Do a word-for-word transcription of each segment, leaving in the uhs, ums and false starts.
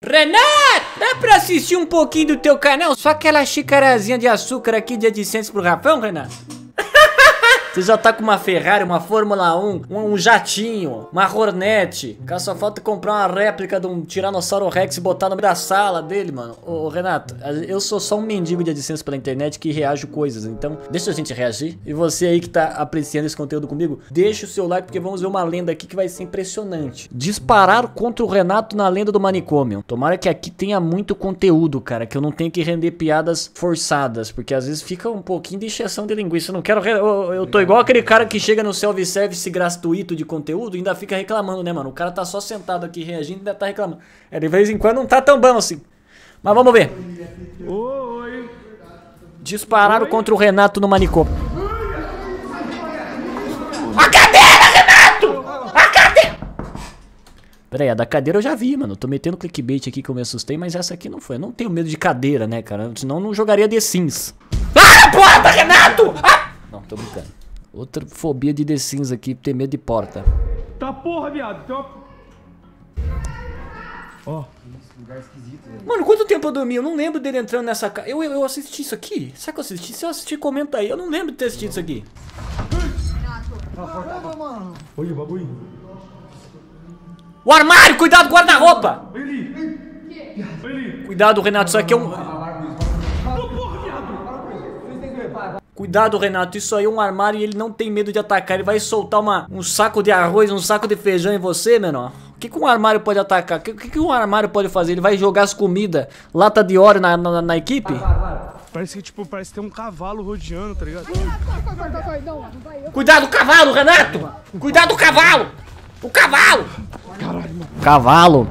Renato, dá pra assistir um pouquinho do teu canal? Só aquela xicarazinha de açúcar aqui de AdSense pro Rafão, Renato? Você já tá com uma Ferrari, uma Fórmula um, um, um jatinho, uma Hornet. Cara, só falta comprar uma réplica de um Tiranossauro Rex e botar no meio da sala dele, mano. Ô, ô, Renato, eu sou só um mendigo de AdSense pela internet que reage coisas. Então, deixa a gente reagir. E você aí que tá apreciando esse conteúdo comigo, deixa o seu like porque vamos ver uma lenda aqui que vai ser impressionante. Disparar contra o Renato na lenda do manicômio. Tomara que aqui tenha muito conteúdo, cara, que eu não tenha que render piadas forçadas, porque às vezes fica um pouquinho de encheção de linguiça. Eu não quero... Eu, eu tô igual aquele cara que chega no self-service gratuito de conteúdo e ainda fica reclamando, né, mano? O cara tá só sentado aqui reagindo e ainda tá reclamando. É, de vez em quando não tá tão bom assim. Mas vamos ver. Oi. Dispararam Oi. contra o Renato no manicômio. A cadeira, Renato! A cadeira! Pera aí, a da cadeira eu já vi, mano. Tô metendo clickbait aqui que eu me assustei, mas essa aqui não foi. Eu não tenho medo de cadeira, né, cara? Senão eu não jogaria The Sims. Ah, porta, Renato! Ah! Não, tô brincando. Outra fobia de The Sims aqui, ter medo de porta. Tá porra, viado. Tem uma... Ó. Oh. Lugar esquisito, velho. Mano, quanto tempo eu dormi? Eu não lembro dele entrando nessa casa. Eu, eu, eu assisti isso aqui? Será que eu assisti? Se eu assisti, comenta aí. Eu não lembro de ter assistido isso aqui. Caramba, mano. Olha o bagulho. O armário! Cuidado, guarda-roupa! Ele. Ele. Cuidado, Renato. Isso aqui é um... Cuidado, Renato, isso aí é um armário e ele não tem medo de atacar. Ele vai soltar uma, um saco de arroz, um saco de feijão em você, menor. O que, que um armário pode atacar? O que, que, que um armário pode fazer? Ele vai jogar as comidas, lata de óleo na, na, na equipe? Parece que, tipo, parece ter um cavalo rodeando, tá ligado? Cuidado, o cavalo, Renato! Cuidado, o cavalo! O cavalo! Caralho, mano. Cavalo!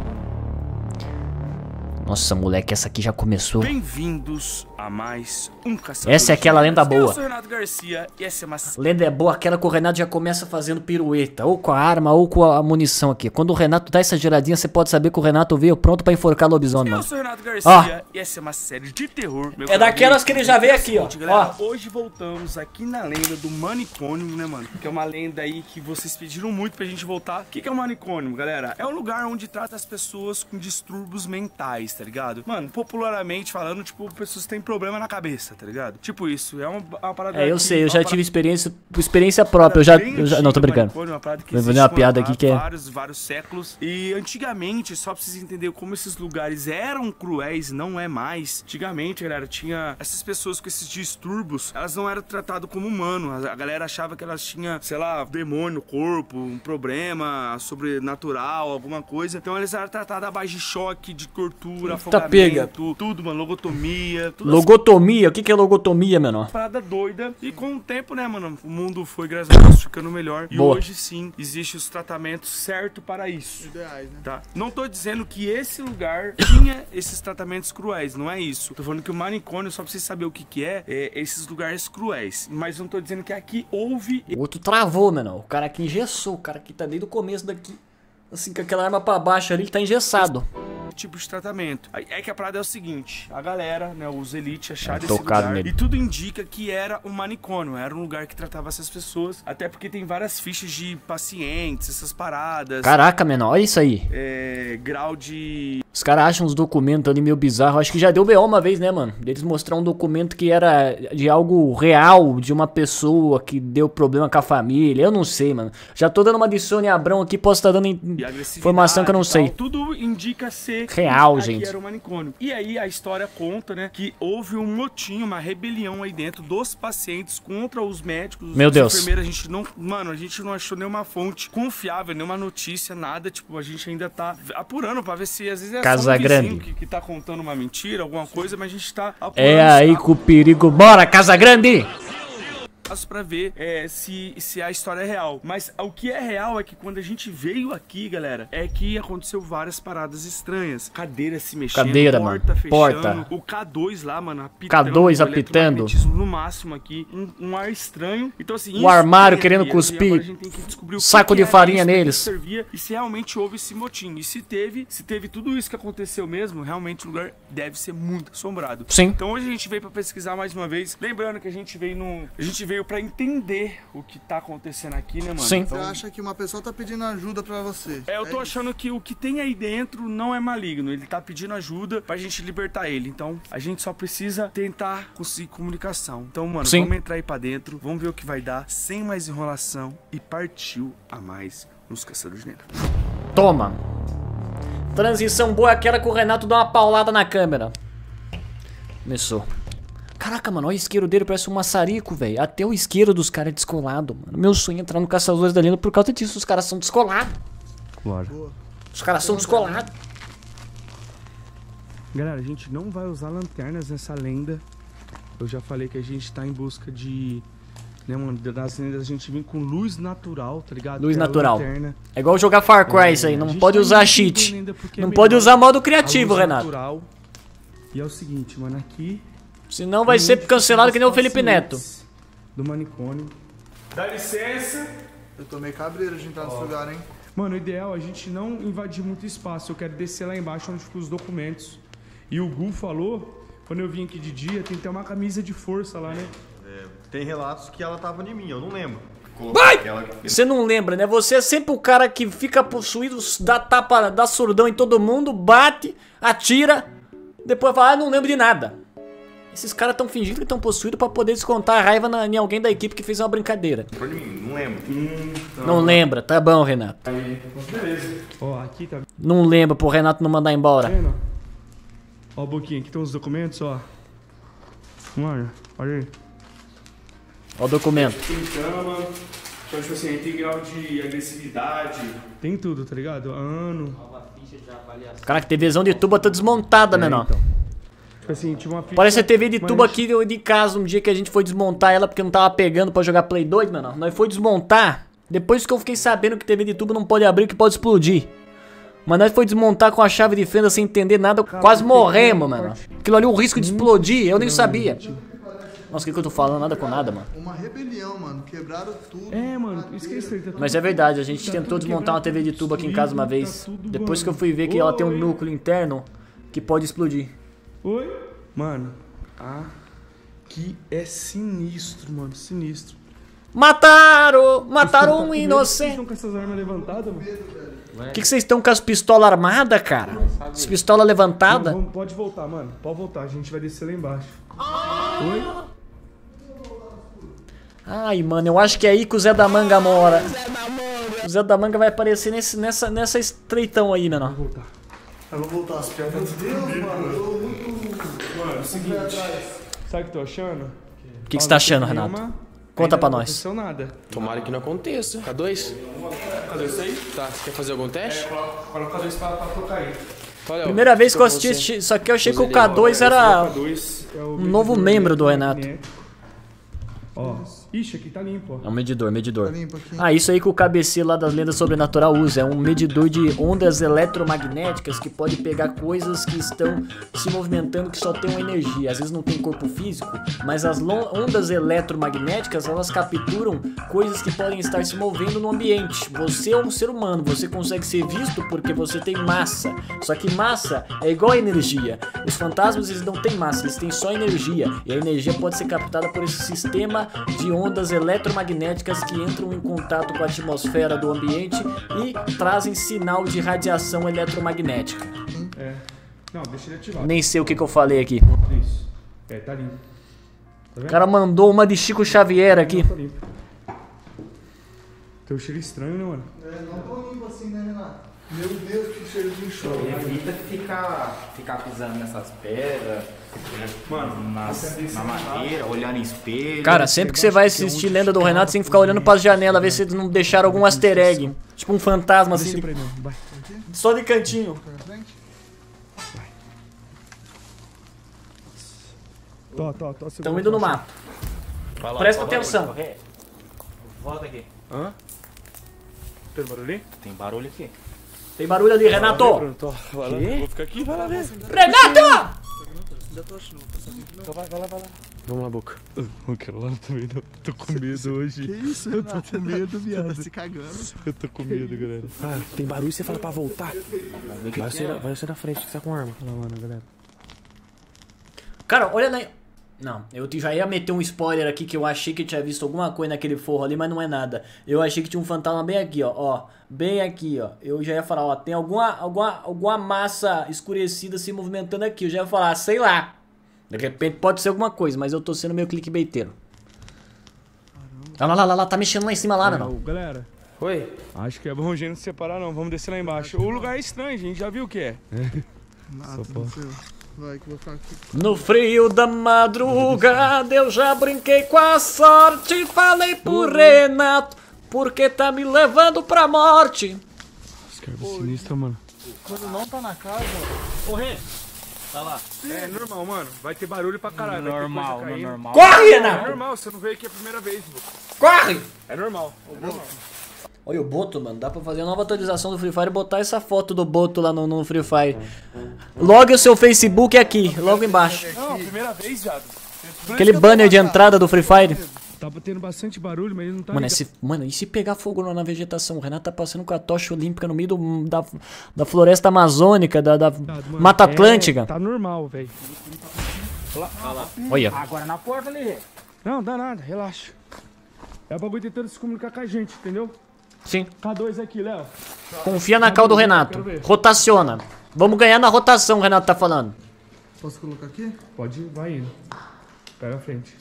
Nossa, moleque, essa aqui já começou. Bem-vindos a mais um Caçador. Essa é aquela lenda boa. Eu sou o Renato Garcia e essa é uma... Lenda é boa, aquela que o Renato já começa fazendo pirueta, ou com a arma, ou com a munição aqui. Quando o Renato dá essa giradinha, você pode saber que o Renato veio pronto pra enforcar lobisomem, Eu mano. sou o Renato Garcia Ó. e essa é uma série de terror. Meu É daquelas que ele já veio aqui, ó. Galera, Ó. hoje voltamos aqui na lenda do manicômio, né, mano? Que é uma lenda aí que vocês pediram muito pra gente voltar. O que, que é o manicômio, galera? É um lugar onde trata as pessoas com distúrbios mentais, tá ligado? Mano, popularmente falando, tipo, pessoas que têm problema na cabeça, tá ligado? Tipo isso, é uma, uma parada... É, eu que, sei, eu já parada... tive experiência, experiência própria, eu já, eu já... Não, tô brincando. Uma parada que Vou existe, fazer uma mano, piada aqui que é... vários, vários séculos. E antigamente, só pra vocês entenderem como esses lugares eram cruéis, não é mais. Antigamente, galera, tinha essas pessoas com esses distúrbios, elas não eram tratadas como humano. A galera achava que elas tinham, sei lá, demônio no corpo, um problema sobrenatural, alguma coisa. Então eles eram tratadas à base de choque, de tortura, afogamento, pega. tudo, mano, logotomia. Logotomia? O que, que é logotomia, menor? Parada doida. E com o tempo, né, mano, o mundo foi, graças a Deus, ficando melhor. E Boa. hoje sim, existe os tratamentos certos para isso. Ideais, né? Tá? Não tô dizendo que esse lugar tinha esses tratamentos cruéis, não é isso. Tô falando que o manicômio, só pra vocês saberem o que que é, é esses lugares cruéis. Mas não tô dizendo que aqui houve... O outro travou, menor. O cara aqui engessou. O cara aqui tá desde o começo daqui. Assim, com aquela arma pra baixo ali, ele tá engessado. Tipo de tratamento. É que a parada é o seguinte, a galera, né, os elites acharam esse tocado lugar nele. e tudo indica que era um manicômio, era um lugar que tratava essas pessoas, até porque tem várias fichas de pacientes, essas paradas. Caraca, menor, olha isso aí. É, grau de... Os caras acham uns documentos ali meio bizarros. Acho que já deu B O uma vez, né, mano? Deles mostrar um documento que era de algo real, de uma pessoa que deu problema com a família. Eu não sei, mano. Já tô dando uma de Sônia Abrão aqui, posso estar dando informação que eu não sei. Tudo indica ser real, que gente. Era um manicômio. E aí a história conta, né, que houve um motim, uma rebelião aí dentro dos pacientes contra os médicos. Meu os Deus. enfermeiros. A gente não, mano, a gente não achou nenhuma fonte confiável, nenhuma notícia, nada. Tipo, a gente ainda tá apurando pra ver se às vezes é Casa só um Grande que, que tá contando uma mentira, alguma coisa, mas a gente tá apurando. É aí com o perigo. Bora, Casa Grande! Pra ver é, se, se a história é real. Mas o que é real é que quando a gente veio aqui, galera, é que aconteceu várias paradas estranhas. Cadeira se mexendo, Cadeira, porta mano. fechando, Porta. o K dois lá, mano, apitando. K dois apitando. No máximo aqui, um, um ar estranho. Então assim, o armário querendo aqui, cuspir. agora a gente tem que descobrir o saco que de que farinha isso, neles. que servia, e se realmente houve esse motim. E se teve, se teve tudo isso que aconteceu mesmo, realmente o lugar deve ser muito assombrado. Sim. Então hoje a gente veio pra pesquisar mais uma vez. Lembrando que a gente veio no, a gente veio veio pra entender o que tá acontecendo aqui, né, mano? Sim. Então, Você acha que uma pessoa tá pedindo ajuda pra você? é, eu tô É achando que o que tem aí dentro não é maligno. Ele tá pedindo ajuda pra gente libertar ele. Então, a gente só precisa tentar conseguir comunicação. Então, mano, Sim. vamos entrar aí pra dentro, vamos ver o que vai dar, sem mais enrolação. E partiu a mais nos Caçadores de Lenda. Toma. Transição boa é aquela que o Renato dá uma paulada na câmera. Começou. Caraca, mano, olha o isqueiro dele, parece um maçarico, velho. Até o isqueiro dos caras é descolado, mano. Meu sonho é entrar no Caçadores da Lenda por causa disso. Os caras são descolados. Bora. Os caras são descolados. Galera, a gente não vai usar lanternas nessa lenda. Eu já falei que a gente tá em busca de... Né, mano, das lendas a gente vem com luz natural, tá ligado? Luz Que é a natural. lanterna. É igual jogar Far Cry isso aí. É, a Não gente pode tá usar indo cheat. com lenda porque é Não melhor. pode usar modo A criativo, luz Renato. natural. E é o seguinte, mano, aqui... Senão vai ser cancelado que nem o Felipe Neto. Do manicômio. Dá licença. Eu tomei cabreiro de entrar nesse lugar, hein? Mano, o ideal é a gente não invadir muito espaço. Eu quero descer lá embaixo onde ficam os documentos. E o Gu falou, quando eu vim aqui de dia, tem que ter uma camisa de força lá, né? É, tem relatos que ela tava em mim, eu não lembro. Vai! Ela... Você não lembra, né? Você é sempre o cara que fica possuído, dá tapa, dá surdão em todo mundo, bate, atira, depois fala, ah, não lembro de nada. Esses caras tão fingindo que estão possuídos pra poder descontar a raiva na, em alguém da equipe que fez uma brincadeira. Por mim, não lembro. Hum, tá. Não lembra, tá bom, Renato. Aí, beleza. Ó, aqui tá Não lembra pro Renato não mandar embora. vendo? Ó o Boquinha, aqui tem os documentos, ó. Mano, olha aí. Ó o documento. Tem cama, então, tipo assim, tem grau de agressividade. Tem tudo, tá ligado? Ano. Caraca, T Vzão de tuba tá desmontada, É, menor. então. Tipo assim, tinha uma ficha, Parece a T V de mas tubo a gente- aqui de casa, um dia que a gente foi desmontar ela porque não tava pegando pra jogar Play dois, mano. Nós foi desmontar, depois que eu fiquei sabendo que T V de tubo não pode abrir, que pode explodir. Mas nós foi desmontar com a chave de fenda sem entender nada, quase morremos, mano. Aquilo ali, o risco de explodir, eu nem sabia. Nossa, o que que eu tô falando? Nada com nada, mano. Uma rebelião, mano. Quebraram tudo. É, mano, esqueci. Tá Mas é verdade, a gente tá tentou tudo desmontar uma T V de quebrado, tubo aqui em tudo casa uma destruído, vez. tá tudo Depois que eu bom. fui ver que ela tem um Oi. núcleo interno que pode explodir. Oi? Mano, aqui é sinistro, mano, sinistro. Mataram! Mataram um Vocês inocente. estão com essas armas levantadas, mano? Por que que vocês estão com as pistolas armadas, cara? As pistolas levantadas? Vamos, pode voltar, mano. Pode voltar, a gente vai descer lá embaixo. Oi? Ai, mano, eu acho que é aí que o Zé da Manga mora. O Zé da Manga vai aparecer nesse, nessa, nessa estreitão aí, menor. Vou voltar. Eu vou voltar as pernas. Meu Deus, mano. Eu tô muito... Mano, é o seguinte. Sabe o que eu tô achando? O que que você tá achando, Renato? Conta pra nós. Não aconteceu nada. Tomara que não aconteça. K dois? Cadê isso aí? Tá, você quer fazer algum teste? Coloca dois pra, pra tocar aí. Olha, Primeira vez que eu assisti esse- isso aqui, eu achei que o K dois era dois é o um novo membro do Renato. Ó, ixi, aqui tá limpo, É ó. um medidor, medidor. Tá limpo aqui. Ah, isso aí que o cabeceiro lá das lendas sobrenatural usa. É um medidor de ondas eletromagnéticas que pode pegar coisas que estão se movimentando que só tem uma energia. Às vezes não tem corpo físico, mas as lo- ondas eletromagnéticas, elas capturam coisas que podem estar se movendo no ambiente. Você é um ser humano, você consegue ser visto porque você tem massa. Só que massa é igual a energia. Os fantasmas, eles não têm massa, eles têm só energia. E a energia pode ser captada por esse sistema de ondas eletromagnéticas que entram em contato com a atmosfera do ambiente e trazem sinal de radiação eletromagnética. É. Não, deixa ele ativado. Nem sei o que, que eu falei aqui. Isso. É, tá limpo. Tá O vendo? cara mandou uma de Chico Xavier aqui. Não, tá limpo. Tem um cheiro estranho, né, mano? É, não tô limpo assim, né, Renato? Meu Deus, que cheiro de enxofre. Evita ficar, ficar pisando nessas pedras, Mano, nas, na madeira, olhando em espelho. Cara, sempre que você vai assistir Lenda do Renato, você tem que ficar olhando pras janelas, ver se eles não deixaram algum easter egg. Tipo um fantasma assim, Desce de- pra ele, não. Vai. só de cantinho. Pra frente? Tó, tó, tó. Estão indo no mato. Presta atenção. Volta aqui. Hã? Tem barulho ali? Tem barulho aqui. Tem barulho ali, Renato. Pronto, ó. Vai lá. Vou ficar aqui, vai lá ver. Renato! Então vai, vai lá, vai lá. Vamos lá, Boca. Não quero lá também, não. Tô com medo hoje. Que isso, Eu tô com medo, viado. Tá se cagando. Eu tô com medo, galera. Ah, tem barulho e você fala pra voltar. Vai ser, vai ser na frente que você tá com arma. Olha lá, mano, galera. Cara, olha na... Não, eu te- já ia meter um spoiler aqui que eu achei que tinha visto alguma coisa naquele forro ali, mas não é nada. Eu achei que tinha um fantasma bem aqui, ó, ó, bem aqui, ó. Eu já ia falar, ó, tem alguma, alguma, alguma massa escurecida se movimentando aqui. Eu já ia falar, sei lá. De repente pode ser alguma coisa, mas eu tô sendo meio clickbaiteiro. Olha lá, lá, lá, lá, tá mexendo lá em cima lá, Ô, não. galera, Oi? acho que é bom a gente não se separar não, vamos descer lá embaixo. O lugar é estranho, a gente já viu o que é. Nada, não sei. Vai que eu vou ficar aqui. No frio da madrugada eu já brinquei com a sorte. Falei pro Renato, porque tá me levando pra morte. Escreve sinistra, mano. Quando não tá na casa, Ô, Rê, É normal, mano. Vai ter barulho pra caralho. Normal, vai ter coisa caindo. corre, É Renato! normal, você não veio aqui a primeira vez, pô. Corre! É normal. É normal. Olha o Boto, mano. Dá pra fazer a nova atualização do Free Fire e botar essa foto do Boto lá no, no Free Fire. Logue o seu Facebook aqui, logo embaixo. Não, primeira vez, viado. Aquele banner de entrada do Free Fire. Tava tendo bastante barulho, mas ele não tá Mano, ligado. esse, mano, e se pegar fogo na, na vegetação? O Renato tá passando com a tocha olímpica no meio do, da, da floresta amazônica, da, da Mano, Mata é, Atlântica. Tá normal, velho. Olha. Agora na porta ali. Não, dá nada, relaxa. É o bagulho tentando se comunicar com a gente, entendeu? Sim. K dois aqui, Léo. Confia na cal do Renato. Rotaciona. Vamos ganhar na rotação, o Renato tá falando. posso colocar aqui? Pode ir, vai indo. Pega a frente.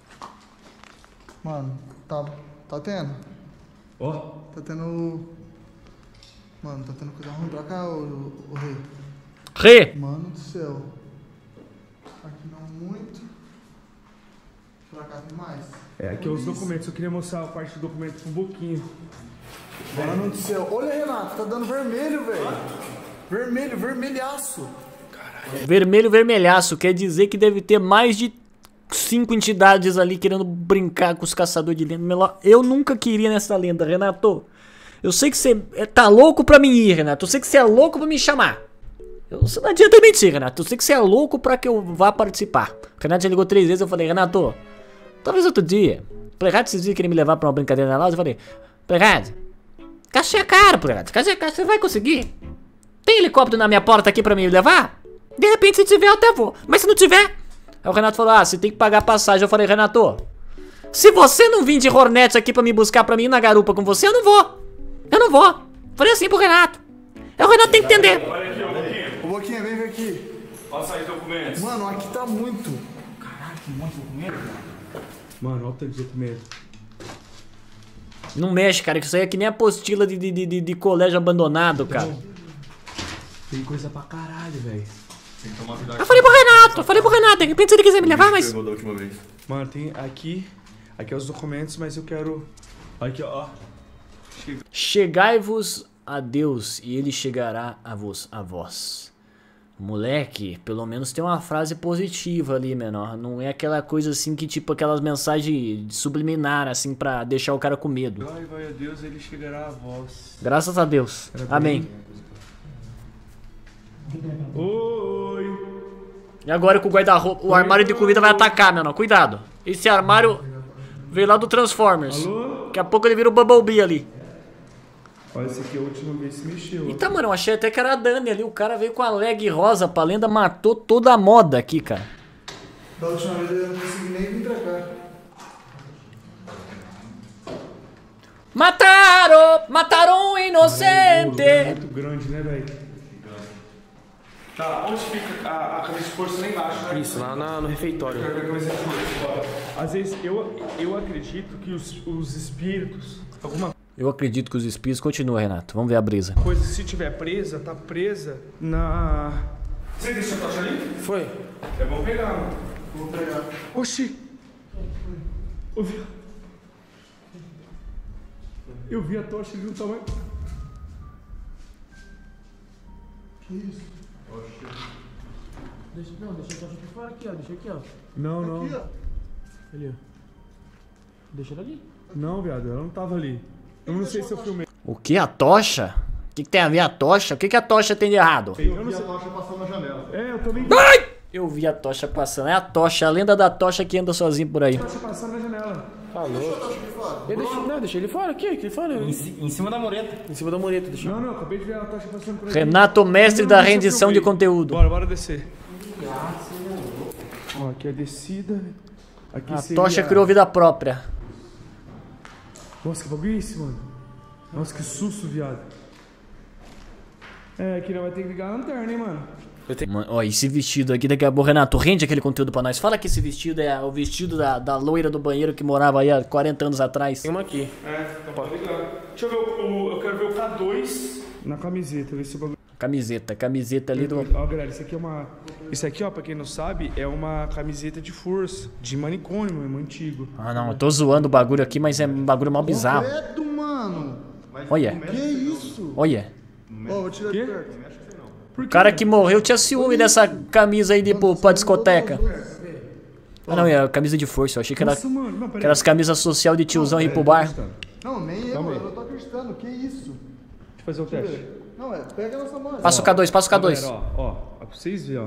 Mano, tá, tá tendo. Ó. Tá tendo... Mano, tá tendo coisa ruim pra cá, ô, ô, ô rei. Rê. Mano do céu. Aqui não muito. Pra cá tem mais. É, aqui é os documentos. Eu queria mostrar a parte do documento com um pouquinho. Mano do céu. Olha, Renato, tá dando vermelho, velho. Vermelho, vermelhaço. Vermelho vermelhaço. Quer dizer que deve ter mais de cinco entidades ali querendo brincar com os caçadores de lenda. Eu nunca queria nessa lenda, Renato. Eu sei que você tá louco pra mim ir, Renato. Eu sei que você é louco pra me chamar. Eu, você não adianta mentir, Renato. Eu sei que você é louco pra que eu vá participar. O Renato já ligou três vezes. Eu falei, Renato, talvez outro dia. Plegado, esses dias querem me levar pra uma brincadeira na loja. Eu falei, Plegado, cachê é caro, Plegado. Cachê é caro, você vai conseguir. Tem helicóptero na minha porta aqui pra me levar? De repente, se tiver, eu até vou. Mas se não tiver... Aí o Renato falou, ah, você tem que pagar a passagem. Eu falei, Renato, se você não vir de Hornet aqui pra me buscar pra mim ir na garupa com você, eu não vou. Eu não vou. Falei assim pro Renato. Aí o Renato tem que entender. Olha aqui, ó, Boquinha. Ô, Boquinha, vem ver aqui. Passa aí os documentos. Mano, aqui tá muito. Mano, olha o tanto de documento. Não mexe, cara, que isso aí é que nem apostila de, de, de, de colégio abandonado, cara. Tem coisa pra caralho, velho. Eu falei pro Renato, eu falei pro Renato, de repente se ele quiser me levar, mas... Pegou da última vez. Mano, tem aqui. Aqui é os documentos, mas eu quero. Aqui, ó. Chegai-vos a Deus e ele chegará a vos, a vós. Moleque, pelo menos tem uma frase positiva ali, menor. Não é aquela coisa assim que tipo aquelas mensagens subliminar assim pra deixar o cara com medo. Ai, vai a Deus, ele chegará a vós. Graças a Deus. Amém. Oi! E agora que o guarda-roupa, o armário de comida vai atacar, menor. Cuidado. Esse armário veio lá do Transformers. Alô? Daqui a pouco ele vira o Bumblebee ali. Olha, esse aqui é a última vez que se mexeu. Então, mano, eu achei até que era a Dani ali. O cara veio com a leg rosa pra lenda, matou toda a moda aqui, cara. Da última vez eu não consegui nem vir pra cá. Mataram! Mataram um inocente! É muito grande, né, velho? Tá, onde fica a, a camisa de força lá embaixo, né? Isso, lá na- no refeitório. A camisa de força. Às vezes eu, eu acredito que os, os espíritos, alguma Eu acredito que os espíritos continuam, Renato. Vamos ver a brisa. coisa, se tiver presa, tá presa na. Você deixou a tocha ali? Foi? É bom pegar, mano. Vou pegar. Oxi! Eu vi. Eu vi a tocha ali no tamanho. Que isso? Deixa, não, deixa a tocha aqui fora aqui, ó. Deixa aqui, ó. Não, não. Aqui, ó. Ali, ó. Deixa ela ali. Não, viado, ela não tava ali. Eu não sei se eu filmei. O que? A tocha? O que, que tem a ver a tocha? O que, que a tocha tem de errado? Eu não E a sei. tocha passou na janela. É, eu também vi Ai! Eu vi a tocha passando. É a tocha, a lenda da tocha que anda sozinho por aí. a tocha passando na janela. Falou. Eu deixei, não, deixei ele fora aqui, aqui fora. Em, ci- em cima da mureta. Em cima da mureta, deixa. Não, não, acabei de ver a tocha passando por aqui. Renato, mestre Não, da não, deixa eu rendição de filmei. conteúdo. Bora, bora descer. Ó, aqui é a descida. Aqui A seria... tocha criou vida própria. Nossa, que bagulho é esse, mano? Nossa, que susto, viado. É, aqui não vai ter que ligar a lanterna, hein, mano? Mano, ó, esse vestido aqui daqui a pouco, Renato, rende aquele conteúdo pra nós. Fala que esse vestido é o vestido da, da loira do banheiro que morava aí há quarenta anos atrás. Tem uma aqui. É, então pode ligar. Deixa eu ver o, o... Eu quero ver o K dois na camiseta, ver se o bagulho... Camiseta, camiseta ali do... Ó, galera, isso aqui é uma... Isso aqui, ó, pra quem não sabe, é uma camiseta de força, de manicômio, mesmo, antigo. Ah, não, eu tô zoando o bagulho aqui, mas é um bagulho mal bizarro. Credo, mano. Olha, Que isso? olha. Ó, vou tirar de perto. O cara que morreu tinha ciúme dessa camisa aí de pô, pra discoteca. Ah, não, é a camisa de força, eu achei que era Nossa, mano. Não, peraí. aquelas camisas social de tiozão ir pro bar. Não, nem eu, Calma aí. eu não tô acreditando. Que isso? Deixa eu fazer o teste. Não, é, pega a nossa mão. Passa o K dois, passa o K dois. Galera, ó, ó, ó, pra vocês verem, ó.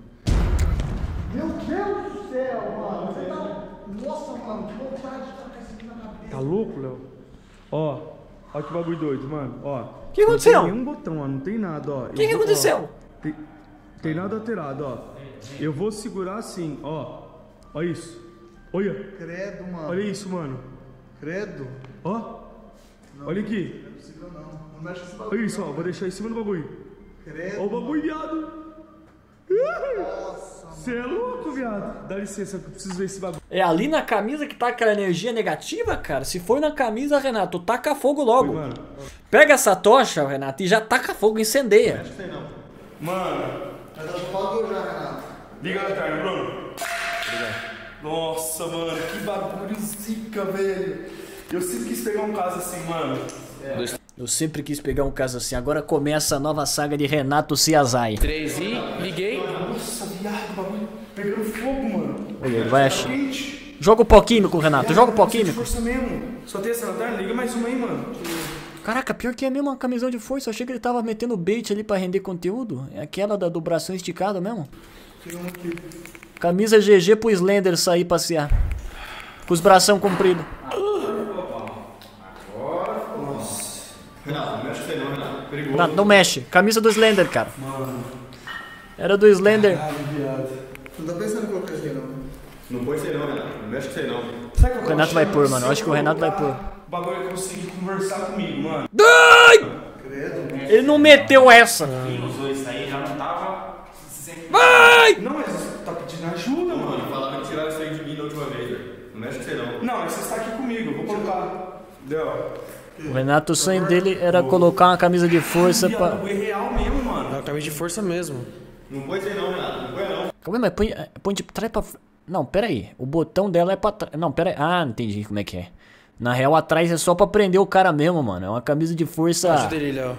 Meu Deus do céu, mano. Você tá... Nossa, mano, que vontade de tacar isso aqui na cabeça. Tá louco, Léo? Ó, ó que bagulho doido, mano, ó. O que aconteceu? Não tem nenhum botão, ó, não tem nada, ó. O que, que aconteceu? Tem, tem nada alterado, ó. Eu vou segurar assim, ó. Ó isso. Olha. Credo, mano. Olha isso, mano. Credo. Ó. Olha aqui. Não é possível, não. Não mexe esse bagulho. Olha isso, ó. Vou deixar em cima do bagulho. Credo. Ó o bagulho, viado. Você é louco, viado. Dá licença, eu preciso ver esse bagulho. É ali na camisa que tá aquela energia negativa, cara? Se for na camisa, Renato, taca fogo logo. Mano. Pega essa tocha, Renato, e já taca fogo, incendeia. Mano. Tá dando fogo já, Renato. Liga a lanterna, Bruno. Nossa, mano, que bagulho zica, velho. Eu sempre quis pegar um caso assim, mano. Eu sempre quis pegar um caso assim. Agora começa a nova saga de Renato Ciazai. três e liguei. Nossa, viado, o bagulho pegando fogo, mano. Olha, ele vai achar. Quente. Joga o pó químico, Renato, joga o pó Nossa, de químico. força mesmo. Só tem essa lanterna? Liga mais uma aí, mano. Caraca, pior que é mesmo uma camisão de força. Eu achei que ele tava metendo bait ali pra render conteúdo. É aquela da, do bração esticado mesmo. Camisa G G pro Slender sair passear. Com os bração compridos. Renato, não mexe com você não, Renato. Perigoso. Renato, não mexe. Camisa do Slender, cara. Era do Slender. Não tá pensando em colocar isso aí, não. Não põe você não, Renato. Não mexe com você não. Sabe que eu O Renato vai pôr, mano. Eu acho que o Se eu Renato vai colocar, pôr. O bagulho é conseguir conversar comigo, mano. Ele não meteu essa. Os dois aí já não tava. Vai! Não, mas tá pedindo ajuda, mano. Mano, falaram que tiraram isso aí de mim da última vez, velho. Não mexe com você não. Não, mas você está aqui comigo, eu vou colocar. Deu. O Renato, o sonho dele era colocar uma camisa de força Viado, pra... o bagulho é real mesmo, mano. É uma camisa de força mesmo. Não põe você não, Renato. Não põe não. Calma aí, mas põe, põe de trás pra... Não, pera aí. O botão dela é pra trás. Não, pera aí. Ah, entendi como é que é. Na real, atrás é só pra prender o cara mesmo, mano. É uma camisa de força... Ajuda ele, Léo.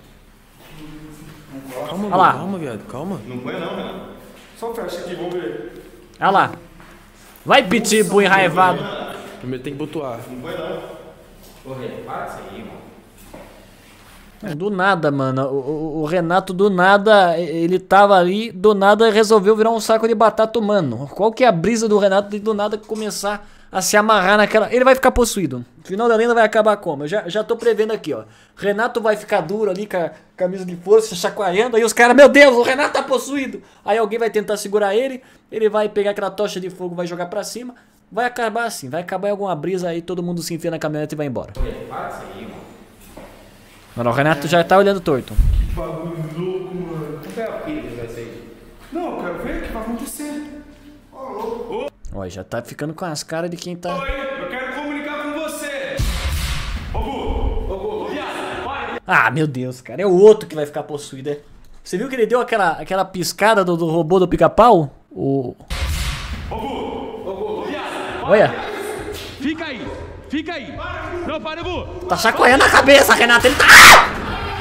Calma, Olha lá. mano, calma, viado, calma. Não põe não, Renato. Só fecha aqui, vamos ver. Olha lá. Vai, pitbull enraivado. Primeiro tem que botuar. Não põe não. Corre, para isso aí, mano. Do nada, mano. O, o, o Renato, do nada, ele tava ali, do nada resolveu virar um saco de batata humano. Qual que é a brisa do Renato de do nada começar a se amarrar naquela... Ele vai ficar possuído. O final da lenda vai acabar como? Eu já, já tô prevendo aqui, ó. Renato vai ficar duro ali com a camisa de força, chacoalhando. Aí os caras, meu Deus, o Renato tá possuído. Aí alguém vai tentar segurar ele. Ele vai pegar aquela tocha de fogo, vai jogar pra cima. Vai acabar assim, vai acabar em alguma brisa aí, todo mundo se enfia na caminhonete e vai embora. Para isso aí, mano. Mano, o Renato já tá olhando torto. Que bagulho louco, mano. Não é o que vai ser. Não, eu quero ver o que vai acontecer. Ó, já tá ficando com as caras de quem tá... Oi, eu quero comunicar com você. Ô, Bu. Ô, Bu. Ô, viado. Vai. Ah, meu Deus, cara, é o outro que vai ficar possuído, é? Você viu que ele deu aquela, aquela piscada do, do robô do pica-pau? O... Ô, Bu. Ô, Bu. Ô, viado. Olha, Fica aí, fica aí. Não, para, Bu. tá chacoalhando a cabeça, Renato, ele tá... Ah!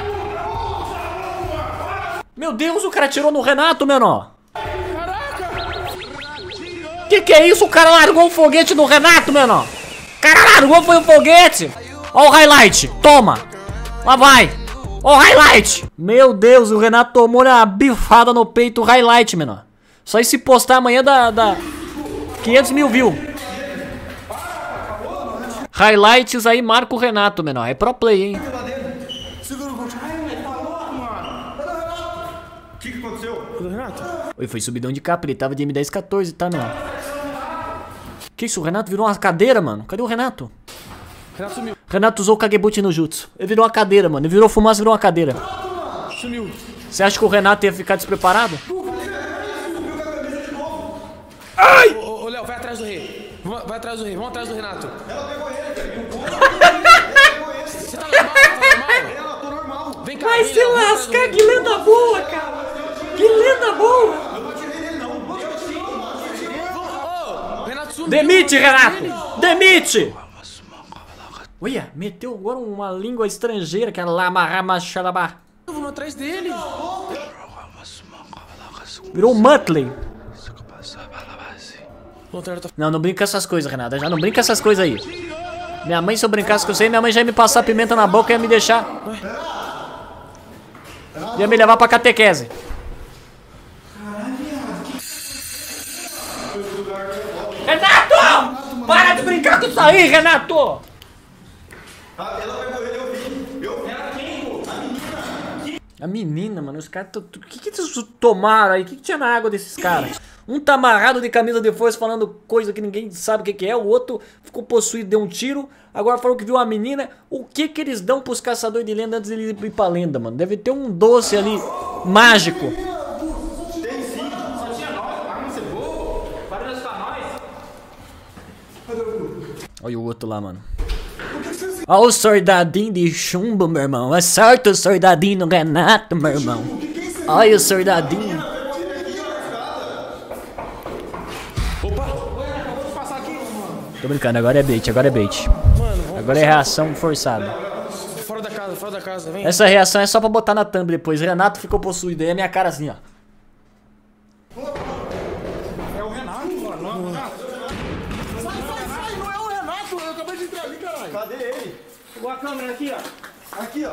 Meu Deus, o cara atirou no Renato, menor. Que que é isso? O cara largou um foguete no Renato, menor. O cara largou, foi um foguete. Ó o highlight, toma. Lá vai. Ó o highlight. Meu Deus, o Renato tomou uma bifada no peito, o highlight, menor. Só e se postar amanhã dá, dá quinhentos mil views. Highlights aí marca o Renato, menor. É pro play, hein. Segura o controle. O que que aconteceu? Renato? Oi, foi subidão de capa, ele tava de M dez quatorze, tá, não? Que isso, o Renato virou uma cadeira, mano. Cadê o Renato? Renato sumiu. Renato usou o Kagebuchi no jutsu. Ele virou uma cadeira, mano. Ele virou fumaça, virou uma cadeira. Sumiu. Você acha que o Renato ia ficar despreparado? Ai! Ô, ô, Léo, vai atrás do rei. Vai atrás do rei, vamos atrás do Renato. Ela pegou ele, Você tá normal? Tá normal? Ela, tô normal. Vem cá, Vai vem, se Léo, vamos lascar, atrás do que rei. lenda boa, cara. Que lenda boa. Eu não atirei nele, não. Eu atirei, eu não atirei. Ô, Renato sumiu. Demite, Renato! Demite! Olha, meteu agora uma língua estrangeira, que é Lamarramachalabá. Vamos atrás dele. Virou o Muttley. Voltaram, tá... Não, não brinca com essas coisas, Renato. Já não brinca com essas coisas aí. Minha mãe, se eu brincasse com você, minha mãe já ia me passar pimenta na boca e ia me deixar. Ia me levar pra catequese. Renato! Para de brincar com isso aí, Renato! Ah, ela pegou ele, eu vi. Eu vi. Ela quem, pô? A menina. A menina, mano, os caras... O que que eles tomaram aí? O que que tinha na água desses caras? Um tá amarrado de camisa de força falando coisa que ninguém sabe o que que é. O outro ficou possuído, deu um tiro. Agora falou que viu uma menina. O que que eles dão pros caçadores de lenda antes de eles ir pra lenda, mano? Deve ter um doce ali, mágico. Tem sim. Só tinha nós. Arma ser boa. Para de assustar nós. Olha o outro lá, mano. Olha o soldadinho de chumbo, meu irmão. Acerta o soldadinho no Renato, meu irmão. Olha o soldadinho. Tô brincando, agora é bait, agora é bait. Agora é reação forçada. Fora da casa, fora da casa, vem. Essa reação é só pra botar na thumb depois. Renato ficou possuído, aí é minha cara assim, ó. É o Renato, mano. Não é o Renato. Sai, sai, sai. Não é o Renato. Eu acabei de entrar ali, caralho. Cadê ele? Pegou a câmera aqui, ó. Aqui, ó.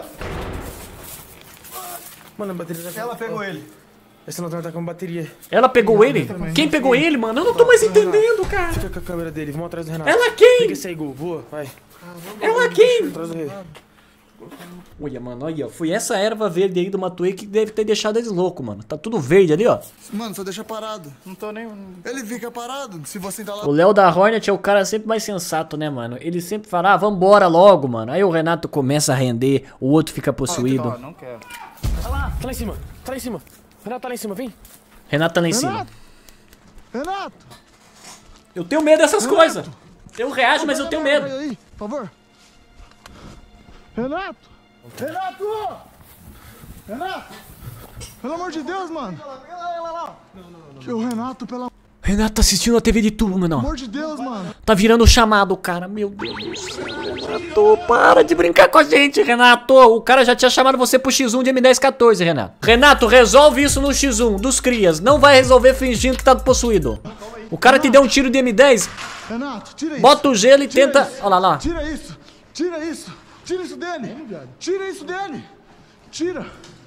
Mano, a bateria já... Ela pegou ele. Esse lanterna tá com bateria. Ela pegou ele? Quem pegou ele, mano? Eu não tô mais entendendo, cara. Fica com a câmera dele, vamos atrás do Renato. Ela quem? Fica esse aí, Gol. Voa, vai. Ela quem? Atrás do rei. Olha, mano, olha, foi essa erva verde aí do Matuei que deve ter deixado eles loucos, mano. Tá tudo verde ali, ó. Mano, só deixa parado. Não tô nem... Ele fica parado. Se você tá lá... O Léo da Hornet é o cara sempre mais sensato, né, mano? Ele sempre fala, ah, vambora logo, mano. Aí o Renato começa a render, o outro fica possuído. Não quero. Tá lá, tá lá em cima, tá lá em cima. Renato tá lá em cima, vem. Renato tá lá em cima. Renato! Renato! Eu tenho medo dessas coisas. Eu reajo, mas eu tenho medo. Aí, por favor. Renato! Renato! Renato! Pelo amor de Deus, mano! Que o Renato, pelo Renato tá assistindo a T V de tubo, meu não. amor de Deus, mano! Tá virando o chamado, cara. Meu Deus do céu, Renato. Para de brincar com a gente, Renato. O cara já tinha chamado você pro X um de M dez quatorze, Renato. Renato, resolve isso no X um dos crias. Não vai resolver fingindo que tá possuído. O cara te deu um tiro de M dez. Renato, tira isso! Bota o gelo e Tira tenta... isso. Olha lá, lá. Tira isso! Tira isso! Tira isso dele! Tira isso dele! Tira!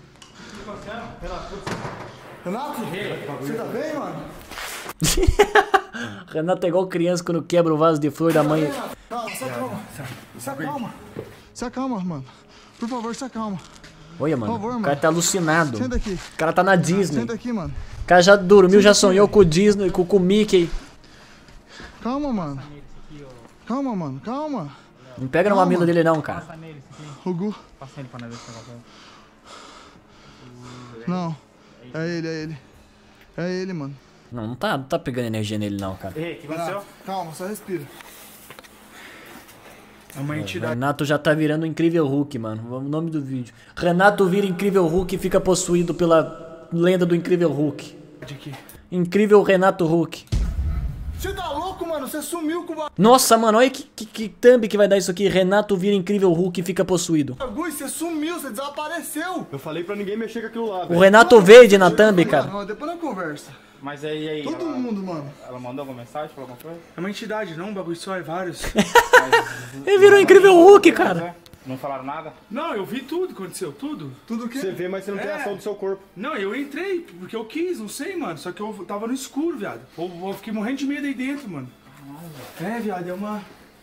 Renato, você tá bem, mano? Renato é igual criança quando quebra o vaso de flor da mãe. Calma, se acalma. Se acalma. Se acalma, mano. Por favor, se acalma. Olha, mano, Por favor, o cara mano. tá alucinado. Senta aqui. O cara tá na Disney. Senta aqui, mano. O cara já dormiu, já sonhou com o Disney, com, com o Mickey. Calma, mano. Calma, mano. Calma. Não pega no mamilo dele não, cara. O Gu. Não. É ele, é ele. É ele, mano. Não, não tá, não tá pegando energia nele não, cara. Ei, o que aconteceu? Calma, só respira. É uma O entidade. Renato já tá virando o Incrível Hulk, mano. O nome do vídeo. Renato vira Incrível Hulk e fica possuído pela lenda do Incrível Hulk. Incrível Renato Hulk. Você tá louco, mano? Você sumiu com o Nossa, mano, olha que, que, que thumb que vai dar isso aqui. Renato vira Incrível Hulk e fica possuído. bagulho. Você sumiu, você desapareceu. Eu falei pra ninguém mexer com aquilo lá, O velho. Renato verde na thumb, cara. Não, depois na conversa. Mas aí, aí. Todo ela, mundo, mano. ela mandou alguma mensagem, falou alguma coisa? É uma entidade, não um bagulho só, é vários. Ele virou Incrível Hulk, cara. Não falaram nada? Não, eu vi tudo, aconteceu tudo. Tudo que... Você vê, mas você não tem É. ação do seu corpo. Não, eu entrei, porque eu quis, não sei, mano. Só que eu tava no escuro, viado. Eu, eu fiquei morrendo de medo aí dentro, mano. É, viado, é uma...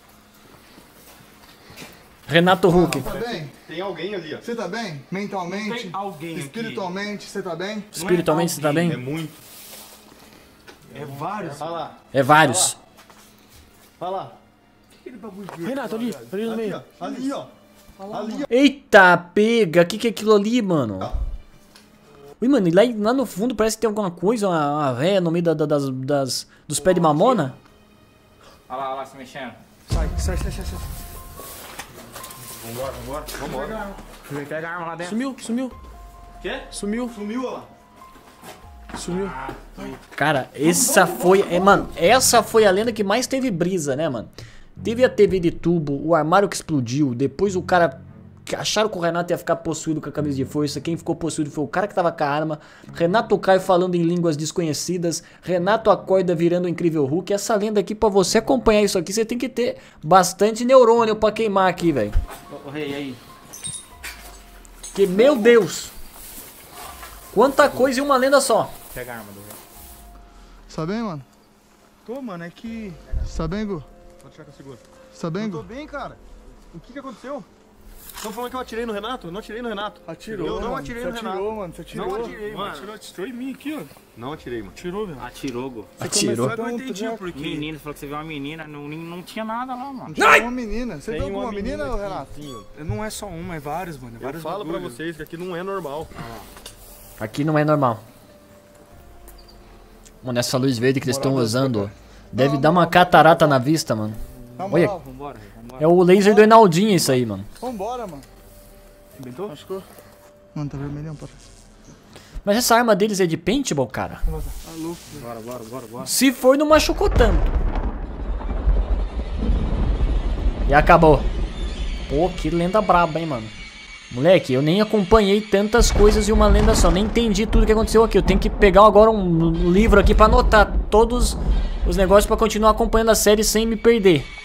Renato Hulk. Tá bem? Tem alguém ali, ó. Você tá bem? Mentalmente? Tem alguém aqui. Espiritualmente, você tá bem? Espiritualmente você tá É bem? muito. É vários. Olha lá. É vários. Olha lá. Renato, ali. Ali no meio. Ali, ó. Ali, ó. Eita, pega. O que que é aquilo ali, mano? Ui, mano, e lá, lá no fundo parece que tem alguma coisa, uma, uma véia no meio da, da- das, das, dos pés de mamona. Olha lá, olha lá, se mexendo. Sai, sai, sai, sai, sai. Vambora, vambora. Vambora. Pega a arma lá dentro. Sumiu, sumiu. Quê? Sumiu. Sumiu, ó lá. Sumiu. Cara, essa foi... É, mano, essa foi a lenda que mais teve brisa, né, mano? Teve a T V de tubo, o armário que explodiu, depois o cara... Acharam que o Renato ia ficar possuído com a camisa de força. Quem ficou possuído foi o cara que tava com a arma. Renato cai falando em línguas desconhecidas. Renato acorda virando o Incrível Hulk. Essa lenda aqui, pra você acompanhar isso aqui, você tem que ter bastante neurônio pra queimar aqui, velho. Ô, rei, aí. Que, meu Deus! Quanta coisa em uma lenda só. Pega a arma do rei. Tá bem, mano? Tô, mano, é que... Tá bem, Gu? Pode deixar que eu seguro. Tá bem, Tô Gu? bem, cara. O que que aconteceu? Estão falando que eu atirei no Renato? Eu não atirei no Renato. Atirou, Eu não mano. atirei Você no Renato. atirou, mano. Você atirou. Não atirei, mano. Atirou, atirou em mim aqui, ó. Não atirei, mano. Tirou, velho. Atirou, Gu. Atirou. Só que eu entendi o porquê. Menina, falou que você viu uma menina, não, não tinha nada lá, mano. Tinha uma menina. Você Tem viu alguma uma menina, aqui, Renato? sim, ó. Não é só uma, é vários, mano. É Eu vários falo pra bagulho. vocês que aqui não é normal. Aqui não é normal. Mano, essa luz verde que eles estão usando deve dar uma catarata na vista, mano. Na Olha. moral. Vambora, rei, vambora. É o laser do Enaldinho isso aí, mano. Vambora, mano. Arrebentou? Machucou? Mano, tá vermelhão, pô. Mas essa arma deles é de paintball, cara. Tá louco, velho. Bora, bora, bora, bora. Se for, não machucou tanto. E acabou. Pô, que lenda braba, hein, mano. Moleque, eu nem acompanhei tantas coisas em uma lenda só. Nem entendi tudo que aconteceu aqui. Eu tenho que pegar agora um livro aqui pra anotar todos os negócios pra continuar acompanhando a série sem me perder.